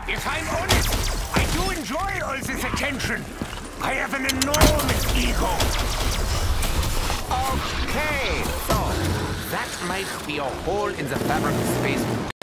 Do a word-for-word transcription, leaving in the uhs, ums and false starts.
If I'm honest, I do enjoy all this attention. I have an enormous ego. Okay, so that might be a hole in the fabric of space